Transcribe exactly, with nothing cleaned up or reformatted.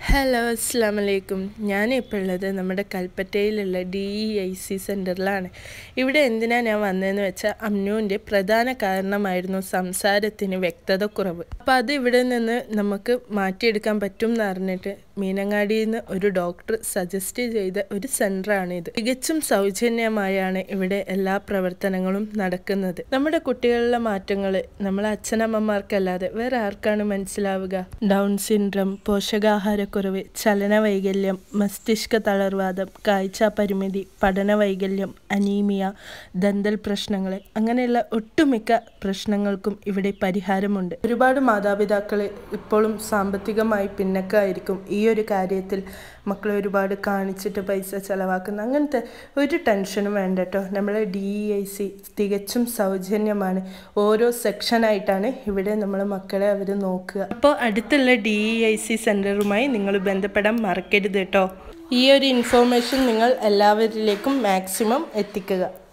Hello അസ്സലാമു അലൈക്കും. ഞാനിപ്പോൾ ഉള്ളത് നമ്മുടെ കൽപ്പറ്റയിലുള്ള ഡി ഇ ഐ സി സെൻറ്ററിലാണ്. ഇവിടെ എന്തിനാണ് ഞാൻ വന്നതെന്ന് വെച്ചാൽ അമ്നുവിൻ്റെ പ്രധാന കാരണമായിരുന്നു സംസാരത്തിന് വ്യക്തത കുറവ്. അപ്പോൾ അത് ഇവിടെ നിന്ന് നമുക്ക് മാറ്റിയെടുക്കാൻ പറ്റും എന്ന് അറിഞ്ഞിട്ട് മീനങ്ങാടിയിൽ നിന്ന് ഒരു ഡോക്ടർ സജസ്റ്റ് ചെയ്ത ഒരു സെൻ്ററാണിത്. തികച്ചും സൗജന്യമായാണ് ഇവിടെ എല്ലാ പ്രവർത്തനങ്ങളും നടക്കുന്നത്. നമ്മുടെ കുട്ടികളിലെ മാറ്റങ്ങൾ നമ്മളെ അച്ഛനമ്മമാർക്കല്ലാതെ വേറെ ആർക്കാണ് മനസ്സിലാവുക? ഡൗൺ സിൻഡ്രം, പോഷകാഹാരക്കുറവ്, ചലനവൈകല്യം, മസ്തിഷ്ക തളർവാദം, കാഴ്ച പരിമിതി, പഠന വൈകല്യം, അനീമിയ, ദന്തൽ പ്രശ്നങ്ങൾ, അങ്ങനെയുള്ള ഒട്ടുമിക്ക പ്രശ്നങ്ങൾക്കും ഇവിടെ പരിഹാരമുണ്ട്. ഒരുപാട് മാതാപിതാക്കൾ ഇപ്പോഴും സാമ്പത്തികമായി പിന്നക്കായിരിക്കും. ഈ ഒരു കാര്യത്തിൽ മക്കളെ ഒരുപാട് കാണിച്ചിട്ട് പൈസ ചിലവാക്കുന്ന അങ്ങനത്തെ ഒരു ടെൻഷനും വേണ്ട കേട്ടോ. നമ്മളെ ഡി ഇ ഐ സി തികച്ചും സൗജന്യമാണ്. ഓരോ സെക്ഷനായിട്ടാണ് ഇവിടെ നമ്മൾ മക്കളെ അവർ നോക്കുക. അപ്പോൾ അടുത്തുള്ള ഡി ഇ ഐ സി സെൻറ്ററുമായി നിങ്ങൾ ബന്ധപ്പെടാൻ മറക്കരുത് കേട്ടോ. ഈ ഒരു ഇൻഫോർമേഷൻ നിങ്ങൾ എല്ലാവരിലേക്കും മാക്സിമം എത്തിക്കുക.